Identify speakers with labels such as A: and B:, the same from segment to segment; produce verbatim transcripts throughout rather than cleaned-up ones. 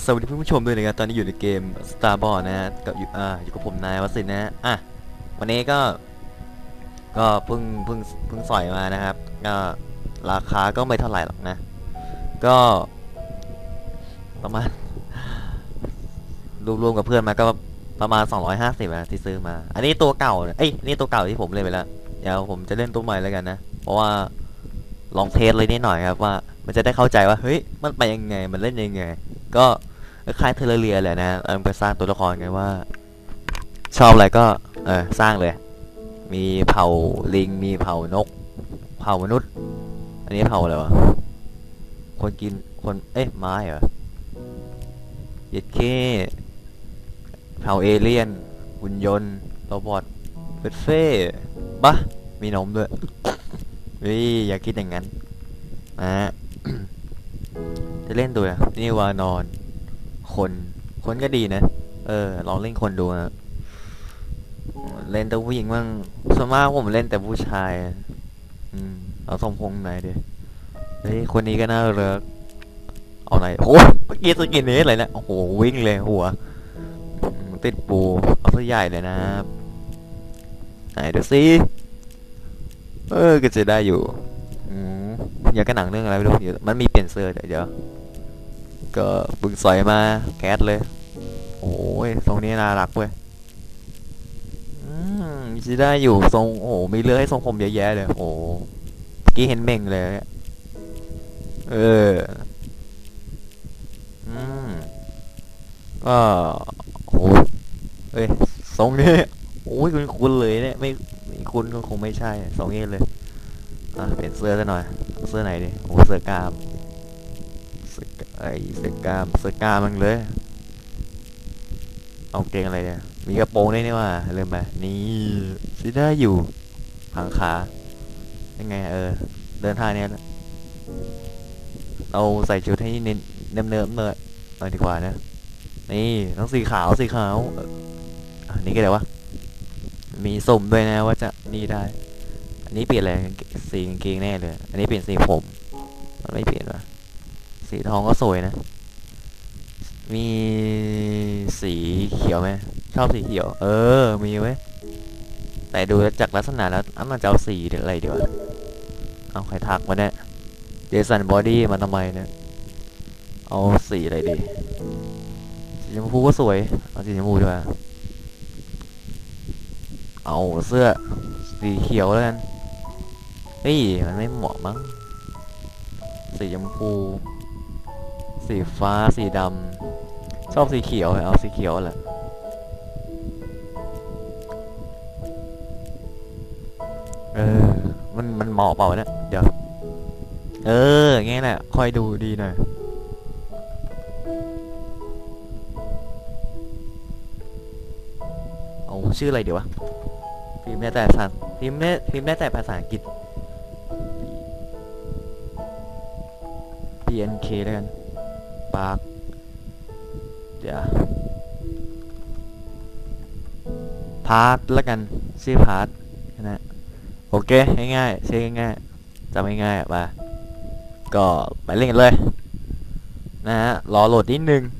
A: วัสดีผู้ชมด้วยนะครับตอนนี้อยู่ในเกม Starboard นะฮะกับอยู่อ่าอยู่กับผมนายวสินทร์นะฮะอ่ะวันนี้ก็ก็เพิ่งเพิ่งเพิ่งสอยมานะครับก็ราคาก็ไม่เท่าไหร่หรอกนะก็ประมาณรวมๆกับเพื่อนมาก็ประมาณสองร้อยห้าสิบนะที่ซื้อมาอันนี้ตัวเก่าเอ้ยนี่ตัวเก่าที่ผมเล่นไปแล้วเดี๋ยวผมจะเล่นตัวใหม่แล้วกันนะเพราะว่าลองเทสเลยนิดหน่อยครับว่ามันจะได้เข้าใจว่าเฮ้ยมันไปยังไงมันเล่นยังไงก็คล้ายเทเลเรียแหละนะเอาไปสร้างตัวละครไงว่าชอบอะไรก็เออสร้างเลยมีเผ่าลิงมีเผ่านกเผ่ามนุษย์อันนี้เผ่าอะไรวะคนกินคนเอ๊ะไม้เหรอเย็ดเคเผ่าเอเลี่ยนหุ่นยนต์โรบอทเฟสเฟ่บะมีนมด้วยวิอย่าคิดอย่างนั้นนะจะเล่นตัวนี่วานอนคนคนก็ดีนะเออลองเล่นคนดูนะเล่นแต่ผู้หญิงบ้างส่วนมากผมเล่นแต่ผู้ชายอืมเอาสมพงษ์ไหนดิเฮ้ยคนนี้ก็น่าเลิกเอาไหนโอ้เมื่อกี้สกินเนสเลยนะโอ้โหวิ่งเลยหัวติดปูเอาตัวใหญ่เลยนะไหนดูสิเออก็จะได้อยู่อืมอยากกระหนังเรื่องอะไรไม่รู้มันมีเปลี่ยนเสื้อเดี๋ยวก็บึงสอยมาแคสเลยโอ้ยทรงนี้น่ารักเว้ยอืมจะได้อยู่ทรงโอ้มีเลือให้ทรงผมเยอะแยะเลยโอ้กี้เห็นเม่งเลยเอออืมก็โอ้ยเอ้ยทรงนี้โอ้ยคุณคุณเลยเนี่ยไม่คุณก็คงไม่ใช่ทรงนี้เลยอ่ะเปลี่ยนเสื้อซะหน่อยเสื้อไหนดิโอ้เสื้อกล้ามไอเสื้อกล้ามเสื้อกล้ามมันเลยเอาเกงอะไรเนี่ยมีกระโปรงได้นี่ว่าเริ่มมานี่สิได้อยู่พังขายังไงเออเดินทางเนี้ยเราใส่ชุดให้เน้นเนิมเนิมเลยหน่อยดีกว่านะนี่ต้องสีขาวสีขาวอันนี้ก็เดี๋ยววะมีสุ่มด้วยนะว่าจะนี่ได้อันนี้เปลี่ยนอะไรสีกางเกงแน่เลยอันนี้เปลี่ยนสีผมมันไม่เปลี่ยนวะสีทองก็สวยนะมีสีเขียวไหมชอบสีเขียวเออมีไว้แต่ดูจากลักษณะแล้วอันมันจะเอาสีอะไรเดี๋ยวเอาใครทักมาเนี่ยเจสันบอดี้มาทำไมเนี่ยเอาสีอะไรดีสีชมพูก็สวยเอาสีชมพูดีกว่าเอาเสื้อสีเขียวแล้วกันเฮ้ยมันไม่เหมาะมั้งสีชมพูสีฟ้าสีดำชอบสีเขียวเอาสีเขียวแหละเออมันมันเหมาะเปล่าเนี่ยเดี๋ยวเอองี้แหละคอยดูดีหน่อยเอาชื่ออะไรเดี๋ยววะพิมพ์ได้แต่ภาษาพิมพ์ได้พิมพ์ได้แต่ภาษาอังกฤษ พี เอ็น เค แล้วกันปาร์คเดี๋ยวพาร์ทแล้วกันชื่อพาร์ทนะโอเคง่ายๆชื่อง่ายๆจำง่ายๆมาก็ไปเล่นกันเลยนะฮะรอโหลดนิดนึง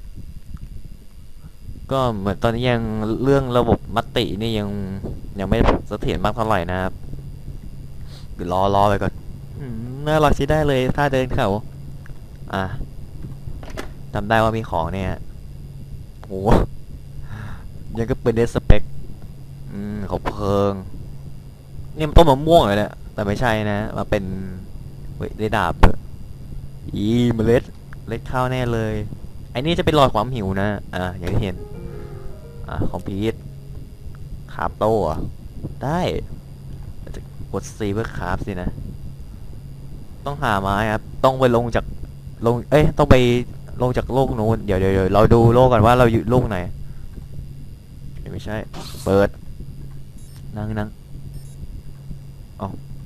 A: ก็เหมือนตอนนี้ยังเรื่องระบบมตินี่ยังยังไม่เสถียรมากเท่าไหร่นะครับเดี๋ยวรอรอไปก่อนน่ารักใช้ได้เลยถ้าเดินเขาอ่ะจำได้ว่ามีของเนี่ยโอ้ยังก็เป็นเดสเปกอืมเขาเพลิงนี่มันต้นมะม่วงเลยเนี่ยแต่ไม่ใช่นะมาเป็นเฮ้ยได้ดาบอีเมล็ดเล็ดข้าวแน่เลยไอ้นี่จะเป็นรอยความหิวนะอ่ะอย่างที่เห็นอ่ะคอมพิวต์คราฟโต้ได้จะกด C เพื่อคราฟสินะต้องหาไม้ครับต้องไปลงจากลงเอ้ยต้องไปลงจากโลกนู้นเดี๋ยวเดี๋ยวเราดูโลกกันว่าเราอยู่โลกไหนไม่ใช่เปิดนั่งนั่งอ๋อ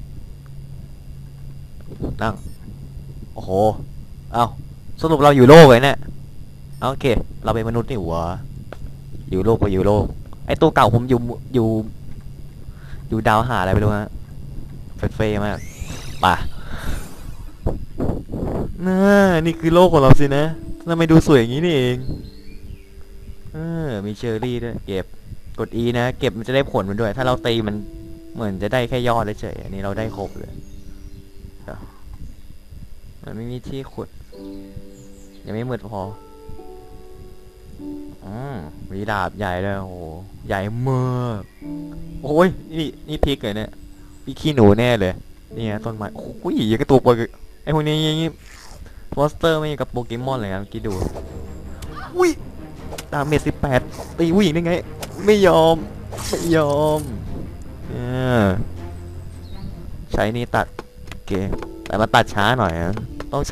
A: นั่งโอ้โหเอ้าสรุปเราอยู่โลกเลยเนี่ยโอเคเราเป็นมนุษย์นี่หว่าอยู่โลกก็อยู่โลกไอตัวเก่าผมอยู่อยู่อยู่ดาวหาอะไรไปรู้ฮะเฟรเฟ่มากป่ะน่านี่คือโลกของเราสินะทำไมดูสวยอย่างนี้นี่เองเออมีเชอร์รี่ด้วยเก็บกด E นะเก็บมันจะได้ผลมันด้วยถ้าเราตีมันเหมือนจะได้แค่ยอดเฉยอันนี้เราได้ครบเลยมันไม่มีที่ขุดยังไม่มืดพออืมมีดาบใหญ่เลยโอ้โหใหญ่มากโอ้ยนี่นี่พริกเลยเนี่ยพี่ขี้หนูแน่เลยนี่ต้นไม้โอ้ยยังกระตัวปอยไอพวกนี้ยังมอนสเตอร์ไม่กับโปเกมอนเลยครับคิดดูอุ้ยดาเมจสิบแปดตีผู้หญิงได้ไงไม่ยอมไม่ยอมใช้นี่ตัดโอเคแต่มาตัดช้าหน่อยนะต้อง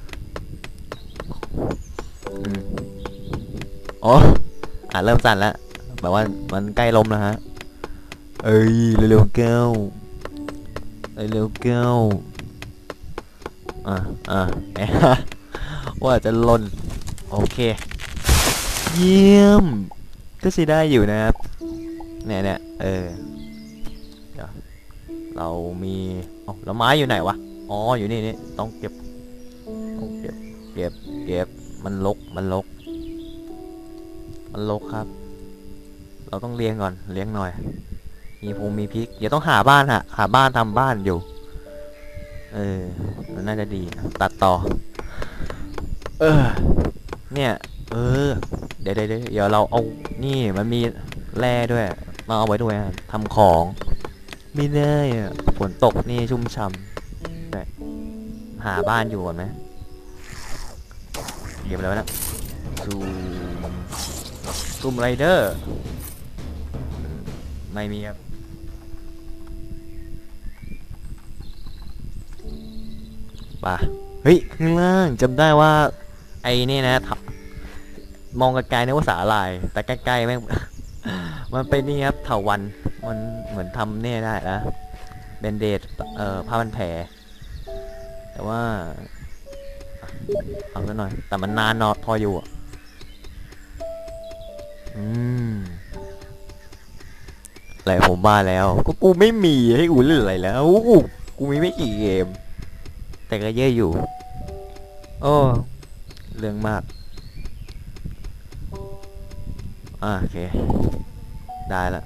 A: อ๋ออ่ะเริ่มสั่นแล้วแบบว่ามันใกล้ลมแล้วฮะเอ้ยเร็วๆเก้าเร็วๆเก้าอ่ะอ่ะแอะว่าจะล่นโอเคเยี่ยมก็ใช้ได้อยู่นะครับเนี่ยเนี่ยเออเดี๋ยวเรามีอ๋อแล้วไม้อยู่ไหนวะอ๋ออยู่นี่นี่ต้องเก็บต้องเก็บเก็บเก็บมันลกมันลกมันลกครับเราต้องเลี้ยงก่อนเลี้ยงหน่อยมีพงมีพริกเดี๋ยวต้องหาบ้านฮะหาบ้านทำบ้านอยู่เออมันน่าจะดีตัดต่อเออเนี่ยเออเดี๋ยวเดี๋ยวเดี๋ยวเราเอานี่มันมีแร่ด้วยมาเอาไว้ด้วยทำของไม่ได้อะฝนตกนี่ชุ่มฉ่ำหาบ้านอยู่ก่อนไหมเก็บแล้วนะซูมซูมไรเดอร์ไม่มีครับป่ะเฮ้ยข้างล่างจำได้ว่าไอ้นี่นะมองไกลๆนึกว่าสาลายแต่ใกล้ๆแม่ง มันเป็นนี่ครับเถาวัลย์มันเหมือนทำเนี่ยได้นะเบนเดดเอ่อผ้าพันแผลแต่ว่าเอาซะหน่อยแต่มันนานนอพออยู่อ่ะอืมอะไรผมบ้าแล้วก็กูไม่มีให้กูเล่นอะไรแล้วกูมีไม่กี่เกมแต่ก็เยอะอยู่โอ้เรื่องมากอ่าโอเคได้ละ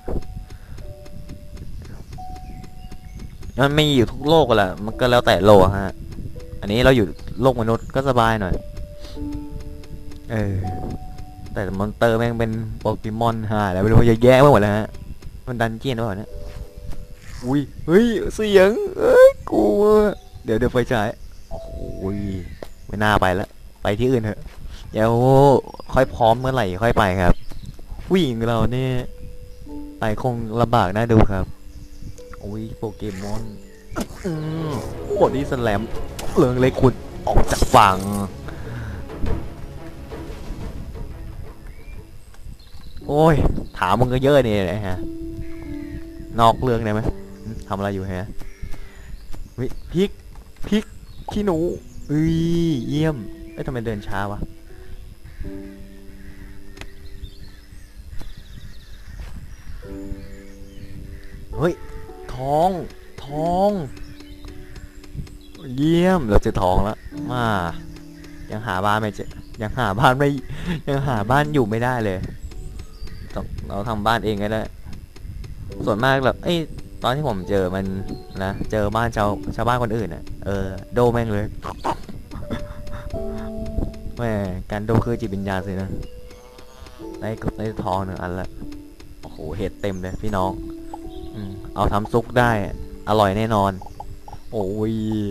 A: มันไม่อยู่ทุกโลกแหละมันก็แล้วแต่โลกฮะอันนี้เราอยู่โลกมนุษย์ก็สบายหน่อยเออแต่มอนเตอร์แม่งเป็นโปเกมอนฮะแล้วไม่รู้ว่าจะแย่ไปหมดแล้วฮะมันดันเจียนหรือเปล่าเนี่ยอุ้ยเฮ้ยเสียงเอ้ยกูเดี๋ยวเดี๋ยวไฟฉายโอ้โหไม่น่าไปละไปที่อื่นเถอะเดี๋ยวค่อยพร้อมเมื่อไหร่ค่อยไปครับผู้หญิงเราเนี่ยไปคงลำบากน่าดูครับโอ้ยโปเกมอนอืมบอดี้สแลมเลืองเล็กคุณออกจากฝั่งโอ้ยถามมึงก็เยอะนี่นะฮะนอกเรื่องได้ไหมทำอะไรอยู่ฮะวิพิกพิกขี้หนูเอ้ยเยี่ยมเอ้ยทำไมเดินช้าวะเฮ้ยทองทองเยี่ยมเราเจอทองแล้วมายังหาบ้านไม่เจอยังหาบ้านไม่ยังหาบ้านอยู่ไม่ได้เลยต้องเราทำบ้านเองก็ได้ส่วนมากแบบเอ้ยตอนที่ผมเจอมันนะเจอบ้านชาวชาวบ้านคนอื่นอ่ะเออโดแม่งเลยแม่การโดคือจิตวิญญาณสินะได้ได้ทองหนึ่งอันละโอ้โหเห็ดเต็มเลยพี่น้องอืมเอาทำซุปได้อร่อยแน่นอนโอ้ย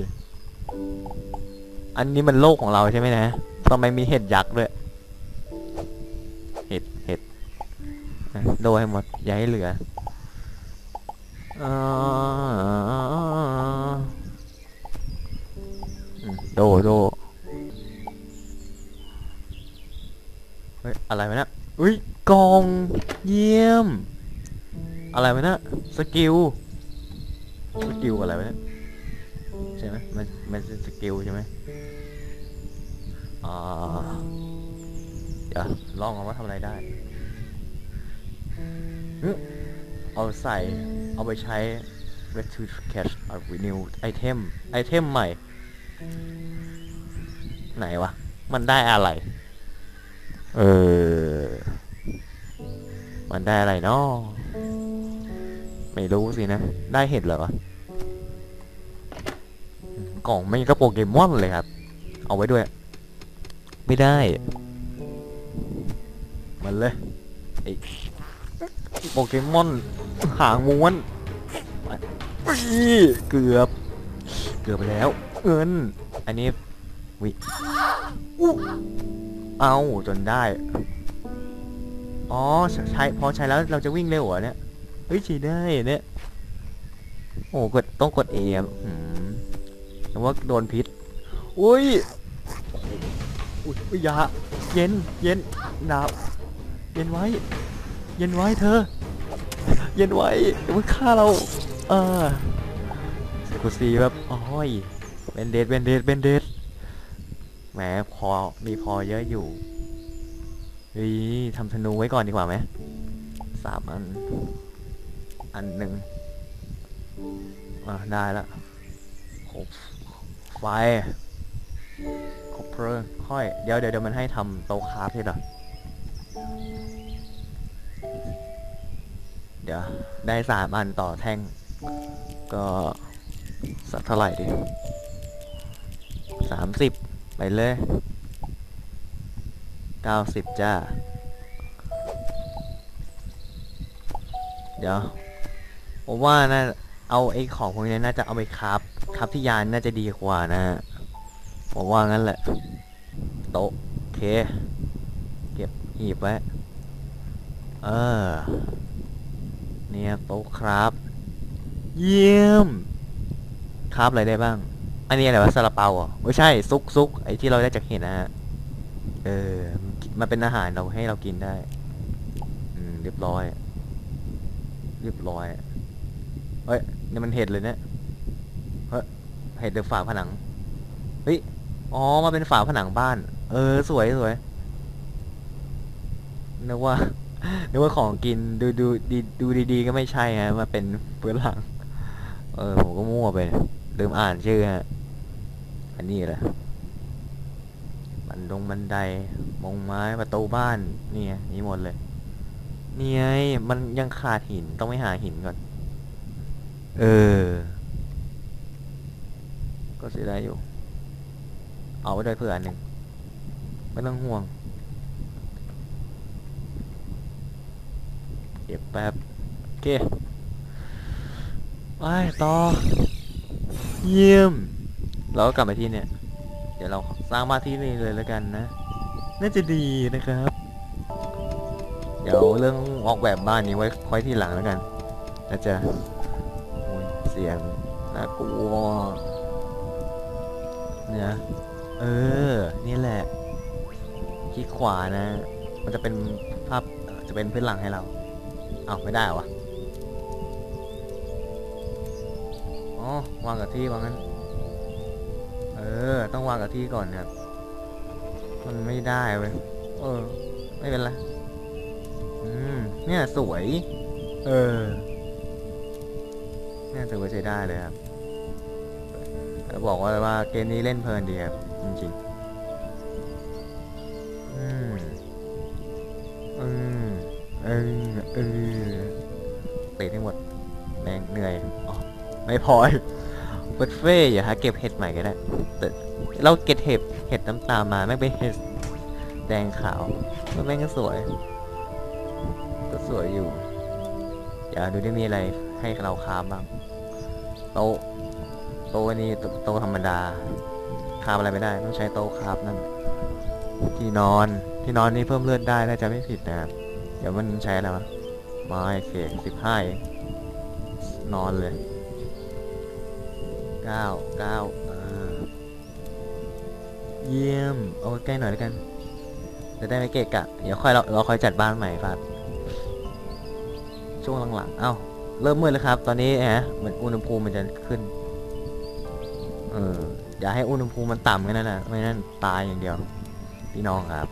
A: อันนี้มันโลกของเราใช่ไหมนะทำไมมีเห็ดยักษ์ด้วยเห็ดเห็ดโดให้หมดอย่าให้เหลือโดโดเฮ้ยอะไรวะเนี่ยอุ้ยกองเยี่ยมอะไรวะเนี่ยสกิลสกิลอะไรวะเนี่ยใช่ไหมมันมันเป็นสกิลใช่ไหมอ่าเดี๋ยวลองกันว่าทำอะไรได้เอาใส่เอาไปใช้ red to catch a renew item ไอเทมใหม่ไหนวะมันได้อะไรเออมันได้อะไรเนาะไม่รู้สินะได้เห็ดเหรอกล่องไม่ก็โปเกมอนเลยครับเอาไว้ด้วยไม่ได้มันเลยไอโปเกมอนหางม้วนเกือบเกือบไปแล้วเงินอันนี้วิเอาจนได้อ๋อใช้พอใช้แล้วเราจะวิ่งเร็วเหรอเนี่ยเฮ้ยใช้ได้เนี่ยโอ้กดต้องกดเอมแต่ว่าโดนพิษอุ้ยอุ้ยยาเย็นเย็นหนาวเย็นไว้เย็นไว้เธอเย็นไว้อย่าเพิ่งฆ่าเราเออกูซีแบบโอ้ยเบนเดดเบนเดดเบนเดดแหมพอมีพอเยอะอยู่เฮ้ยทำธนูไว้ก่อนดีกว่าไหมสามอันอันหนึ่งอ่ะได้ละครบไฟครบเพลิงค่อยเดี๋ยวเดี๋ยวเดี๋ยวมันให้ทำโต๊ะคราฟใช่เหรอเดี๋ยวได้สามอันต่อแท่งก็สักเท่าไหร่ดิสามสิบไปเลยเก้าสิบจ้าเดี๋ยวผมว่าน่าเอาไอ้ของพวกนี้น่าจะเอาไปคราฟคราฟที่ยานน่าจะดีกว่านะฮะผมว่างั้นแหละโต๊ะโอเคเก็บหีบไว้เออเนี่ยโต๊ะครับเยี่ยมคราฟอะไรได้บ้างอันนี้อะไรวะซาลาเปาอ่ะไม่ใช่ซุกซุกไอ้ที่เราได้จากเห็ดนะฮะเออมันเป็นอาหารเราให้เรากินได้อืมเรียบร้อยเรียบร้อยเฮ้ยนี่มันเห็ดเลยเนี่ยเฮ้ยเห็ดหรือฝาผนังเฮ้ยอ๋อมาเป็นฝาผนังบ้านเออสวยสวยนึกว่านึกว่าของกินดูดูดีดูดีๆก็ไม่ใช่ฮะมาเป็นพื้นหลังเออผมก็มั่วไปลืมอ่านชื่อฮะอันนี้แหละบันดงบันไดมงไม้ประตูบ้านนี่นี่หมดเลยนี่ไงมันยังขาดหินต้องไปหาหินก่อนเออก็เสียดายอยู่เอาไว้ด้วยเพื่ออันหนึ่งไม่ต้องห่วงเก็บแป๊บโอเคไปต่อเยี่ยมเราก็กลับมาที่เนี่ยเดี๋ยวเราสร้างบ้านที่นี่เลยแล้วกันนะน่าจะดีนะครับเดี๋ยวเรื่องออกแบบบ้านนี้ไว้ค่อยที่หลังแล้วกันนะจ๊ะโอ้ยเสียงน่ากลัวเนี่ยเออนี่แหละคลิกขวานะมันจะเป็นภาพจะเป็นพื้นหลังให้เราเอาไม่ได้วะอ๋อวางกับที่วางงั้นเออต้องวางกับที่ก่อนครับมันไม่ได้เว้ยเออไม่เป็นไรอืมเนี่ยสวยเออเนี่ยถือว่าใช้ได้เลยครับแล้วบอกว่าว่าเกมนี้เล่นเพลินดีครับจริงๆอืมอืมเออเออเตะทั้งหมดแรงเหนื่อยอ๋อไม่พอเปิดเฟ่อย่าหาเก็บเห็ดใหม่ก็ได้แต่เราเก็บเห็ดเห็ดน้ำตาลมาไม่เป็นเห็ดแดงขาวมันแม่งก็สวยก็สวยอยู่อย่าดูได้มีอะไรให้เราคาบบ้างโต๊ะโต๊ะนี้โต๊ะธรรมดาคาบอะไรไม่ได้ต้องใช้โต๊ะคาบนั่นที่นอนที่นอนนี่เพิ่มเลือดได้ถ้าจะไม่ผิดนะครับเดี๋ยวมันใช้อะไรวะไม้เศษสิบห้านอนเลยเก้าเก้าเออเยี่ยมเอาใกล้หน่อยแล้วกันจะได้ไม่เกะกะเดี๋ยวค่อยเราเราค่อยจัดบ้านใหม่ฟาดช่วงหลังๆเอ้าเริ่มมืดแล้วครับตอนนี้ฮะเหมือนอุณหภูมิมันจะขึ้นเอออย่าให้อุณหภูมิมันต่ำกันนั่นแหละไม่นั้นตายอย่างเดียวพี่น้องครับ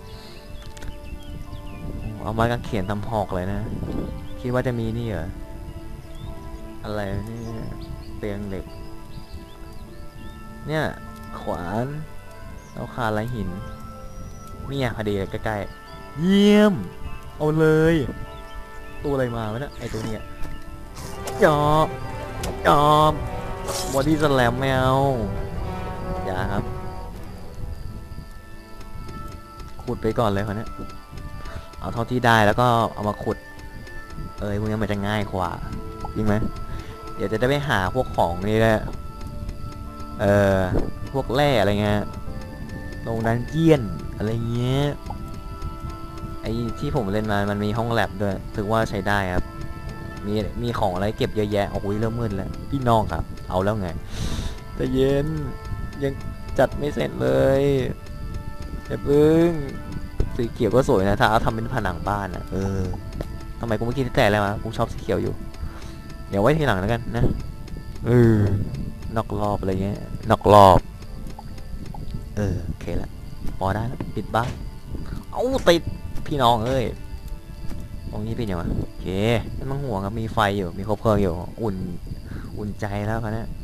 A: เอาไม้กางเขนทำหอกเลยนะคิดว่าจะมีนี่เหรออะไรนี่เตียงเหล็กเนี่ยขวานเราขาดอะไรหินเนี่ยพอดีใกล้ๆเยี่ยมเอาเลยตัวอะไรมาวะเนี่ยไอตัวเนี้ยยอมยอมบอดี้สแลมแมวอย่าครับขุดไปก่อนเลยคนนี้เอาเท่าที่ได้แล้วก็เอามาขุดเอ้ยพวกนี้มันจะง่ายกว่าจริงไหมเดี๋ยวจะได้ไปหาพวกของนี่แหละเออพวกแร่อะไรเงี้ยลงดันเจียนอะไรเงี้ยไอที่ผมเล่นมามันมีห้องแลบด้วยถือว่าใช้ได้ครับมีมีของอะไรเก็บเยอะแยะโอ้ยเริ่มมืดแล้วพี่น้องครับเอาแล้วไงแต่เย็นยังจัดไม่เสร็จเลยอย่าพึ่งสีเขียวก็สวยนะถ้าเอาทำเป็นผนังบ้านอ่ะเออทำไมกูไม่คิดแต่อะไรวะกูชอบสีเขียวอยู่เดี๋ยวไว้ทีหลังแล้วกันนะเออนอกรอบอะไรเงี้ยนอกรอบเออโอเคละพอได้แล้วปิดบ้านเอาติดพี่น้องเอ้ยตรงนี้เป็นยังไงโอเคไม่ต้องห่วงครับมีไฟอยู่มีครบเพลิงอยู่อุ่นอุ่นใจแล้วครับเนี่ย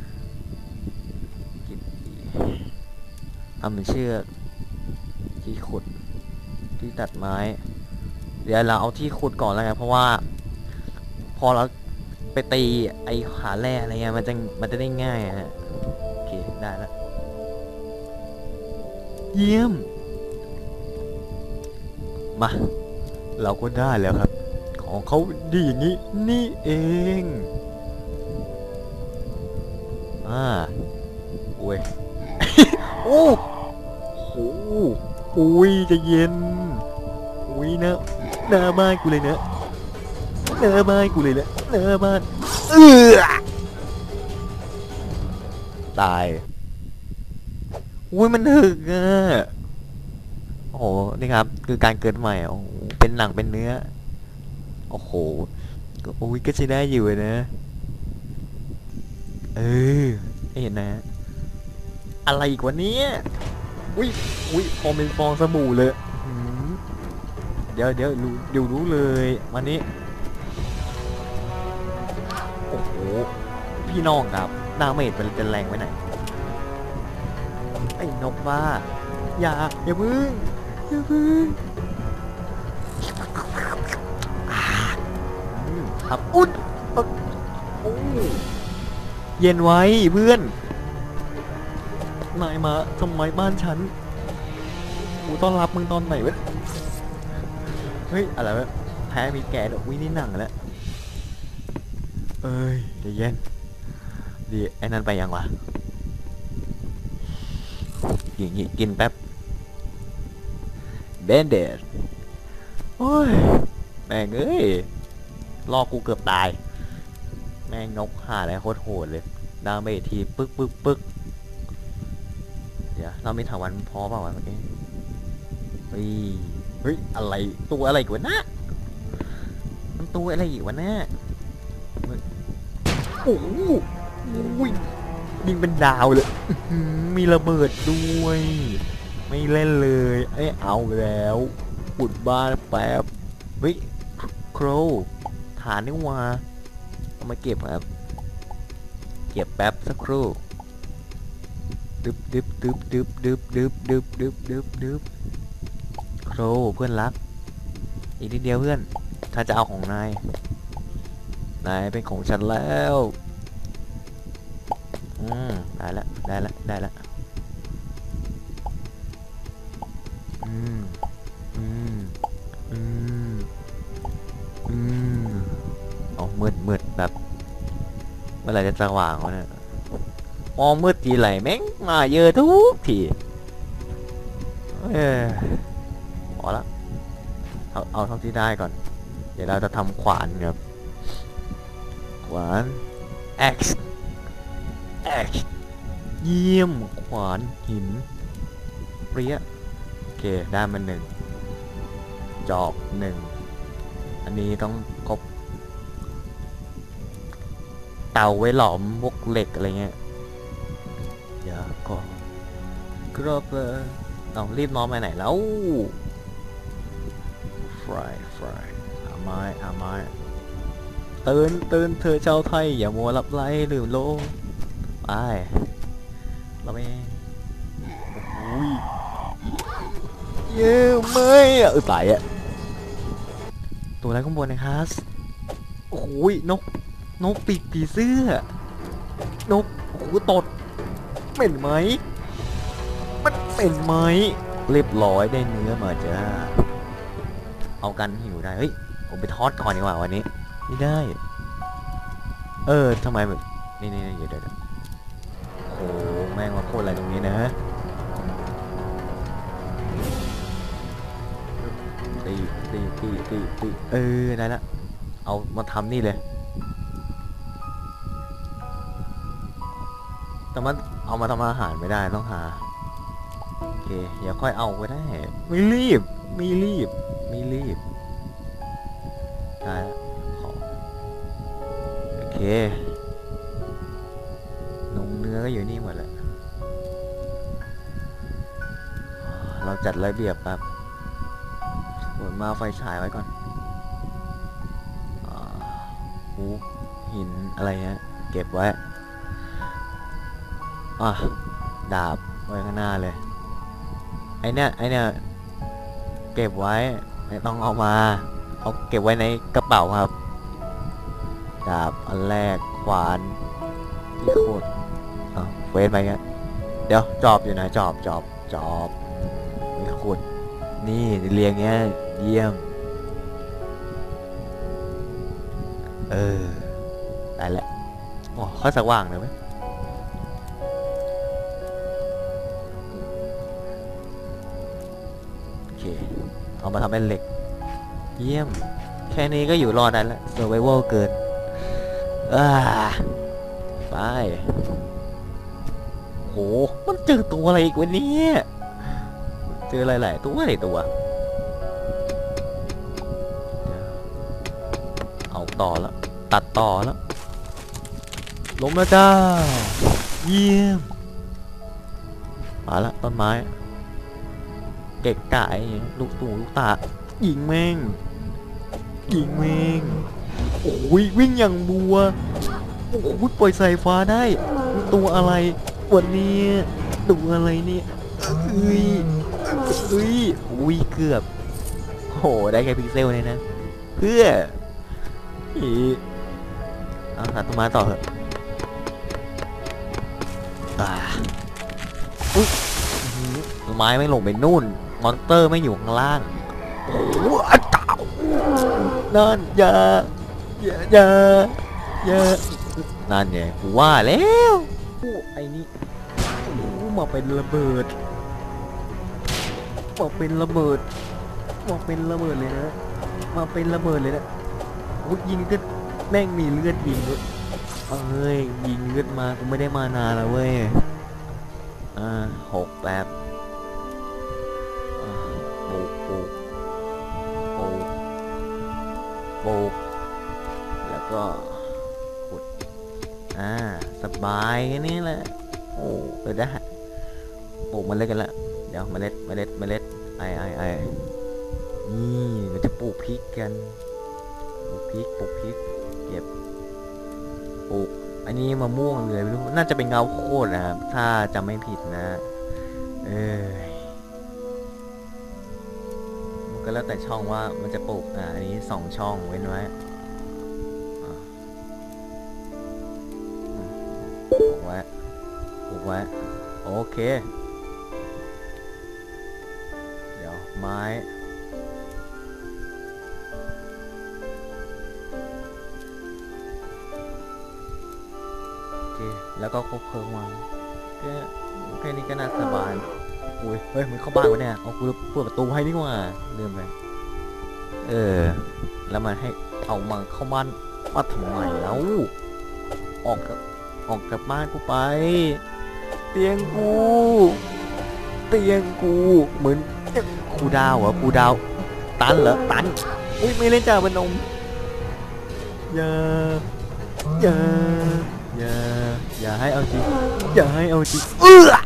A: ทำเป็นเชือกที่ขุดที่ตัดไม้เดี๋ยวเราเอาที่ขุดก่อนแล้วกันเพราะว่าพอเราไปตีไอหาแร่อะไรเงี้ยมันจะมันจะได้ง่ายฮะโอเคได้แล้วเยี่ยมมาเราก็ได้แล้วครับของเขาดีอย่างนี้นี่เองอ่าโอ้ย โอ้โหโอ้ยจะเย็นโอ้ยนะหน้าบ้านกูเลยนะหน้าบ้านกูเลยนะหน้าบ้านเออตายอุ้ยมันถึกอ่ะโอ้โหนี่ครับคือการเกิดใหม่โอ้โหเป็นหนังเป็นเนื้อโอ้โหก็โอ้ยก็ใช้ได้อยู่นะเออเห็นนะอะไรอีกวะเนี้ยอุ้ยอุ้ยพอเป็นฟองสบู่เลยเดี๋ยวเดี๋ยวรู้เดี๋ยวรู้เลยวันนี้โอ้โหพี่น้องครับดาเมจมันจะแรงไว้ไหนไอ้นกบ้าอย่าอย่าพึ่งอย่าพึ่งครับอุ๊ดโอ้เย็นไว้เพื่อนนายมาทำไมบ้านฉันกูต้อนรับมึงตอนไหนวะเฮ้ยอะไรวะแพ้มีแกดอกวินี่หนังแล้วเอ้ยเดี๋ยวเย็นดีไอ้นั่นไปยังวะกินกินแป๊บเบนเดดโอ้ยแม่งเอ้ยรอกูเกือบตายแม่งนกหาอะไรโคตรโหดเลยดาเมจทีปึ๊กปึ๊กปึ๊กเดี๋ยวเราไม่ถาวันพอเปล่าวะเมื่อกี้เฮ้ยเฮ้ยอะไรตัวอะไรกว่านะมันตัวอะไรอีกวะเนี่ยโอ้โหยิงเป็นดาวเลยมีระเบิดด้วยไม่เล่นเลยเอ้ยเอาแล้วปุดบ้านแป๊บเฮ้ยโครฐานนี่ว่าเอามาเก็บครับเก็บแป๊บสักครู่ดึบดึบดึบดึบดึบดึบดึบดึบดึบดึบโครเพื่อนรักอีกนิดเดียวเพื่อนถ้าจะเอาของนายนายเป็นของฉันแล้วอืมได้ละได้ละได้ละอืมอืมอืมอืมเอามืดมืดแบบเมื่อไหร่จะสว่างวะเนี่ยมองมืดทีไรแม่งมาเยอะทุกทีเออพอละเอาเอาเท่าที่ได้ก่อนเดี๋ยวเราจะทำขวานครับขวาน X X เยี่ยมขวานหินเปรี้ยโอเคได้มาหนึ่งจอบหนึ่งอันนี้ต้องครบเตาไว้หลอมพวกเหล็กอะไรเงี้ยเดี๋ยวก็ครบเลยต้องรีบนอนไปไหนแล้วฟรายฟรายอาไม้อาไม้ตื่นตื่นเธอชาวไทยอย่ามัวหลับไหลลืมโลกไปเราไปโอ้ยเย้ไม่อะเออตายอะตัวอะไรข้างบนนะครับโอ้ยนกนกปีกผีเสื้อนกโอ้โหตดเป็นไหมมันเป็นไหมเรียบร้อยได้เนื้อมาจ้าเอากันหิวได้เฮ้ยผมไปทอดก่อนดีกว่าวันนี้ไม่ได้เออทำไมแบบนี่นี่เดี๋ยวเดี๋ยวโอ้แม่งมาโคตรอะไรตรงนี้นะตีตีตีตีตีเออได้ละเอามาทำนี่เลยแต่มันเอามาทำอาหารไม่ได้ต้องหาโอเคอย่าค่อยเอาก็ได้ไม่รีบไม่รีบไม่รีบได้ละขอโอเคนงเนื้อก็อยู่นี่หมดแหละเราจัดระเบียบครับเปิดมาไฟฉายไว้ก่อนหูหินอะไรเงี้ยเก็บไว้อ่ะดาบไว้ข้างหน้าเลยไอเนี้ยไอเนี้ยเก็บไว้ไม่ต้องเอามาเอาเก็บไว้ในกระเป๋าครับดาบอันแรกขวานที่โคตรอ่ะเฟสไปเงี้ยเดี๋ยวจอบอยู่ไหนจอบจอบจอบนี่ขุดนี่เรียงเงี้ยเยี่ยมเออได้แหละโอ้ค่อยสว่างเลยไหมโอเคเอามาทำเป็นเหล็กเยี่ยมแค่นี้ก็อยู่รอดได้แล้ว survival เกินอ่าไปโหมันเจอตัวอะไรอีกวันนี้เจอหลายๆตัวหลายตัวเอาต่อแล้วตัดต่อแล้วล้มแล้วจ้าเยี่ยมมาละต้นไม้เก็กไก่ลูกตู่ลูกตายิงแม่งยิงแม่งโอ้ยวิ่งอย่างบัวโอ้ยปล่อยสายฟ้าได้ตัวอะไรวันนี้ตัวอะไรเนี่ยเอ้ยเอ้ยอุ้ยเกือบโหได้แค่พิกเซลเนี่ยนะเพื่ออีเอาตัดต้นไม้ต่อเถอะอ่าอุ้ยต้นไม้ไม่ลงไปนู่นมอนเตอร์ไม่อยู่ข้างล่างโอ้โหนั่นอย่าอย่าอย่าอย่านั่นไงกูว่าแล้วไอ้นี่มาเป็นระเบิดมาเป็นระเบิดมาเป็นระเบิดเลยนะมาเป็นระเบิดเลยนะกูยิงก็แม่งมีเลือดยิงด้วยเอ้ยยิงเลือดมากูไม่ได้มานานแล้วเว้ยอ่าหกแบบปลูกปลูกปลูกปลูกแล้วก็ขุดอ่าสบายแค่นี้แหละโอ้เปิดได้ปลูกเมล็ดกันละเดี๋ยวเมล็ดเมล็ดเมล็ดไอไอไอนี่เราจะปลูกพริกกันปลูกพริกปลูกพริกเก็บปลูกอันนี้มะม่วงเลยไม่รู้น่าจะเป็นเงาโคตรนะครับถ้าจำไม่ผิดนะเออมันก็แล้วแต่ช่องว่ามันจะปลูกอ่าอันนี้สองช่องเว้นไว้ปลูกไว้ปลูกไว้โอเคเดี๋ยวไม้แล้วก็คบเพลิงวางแค่แค่นี้ก็น่าสบายอุ้ยเฮ้ยมันเข้าบ้านวะเนี่ยเอากูเปิดประตูให้นี่ว่าลืมไปเออแล้วมันให้เอามาเข้าบ้านมาทำไมแล้วออกกับออกจากบ้านกูไปเตียงกูเตียงกูเหมือนกูดาวเหรอกูดาวตันเหรอตันอุ้ยไม่เล่นจ่าบนมอย่าอย่าอย่าอย่าให้เอาจริงอย่าให้เอาจริงเออ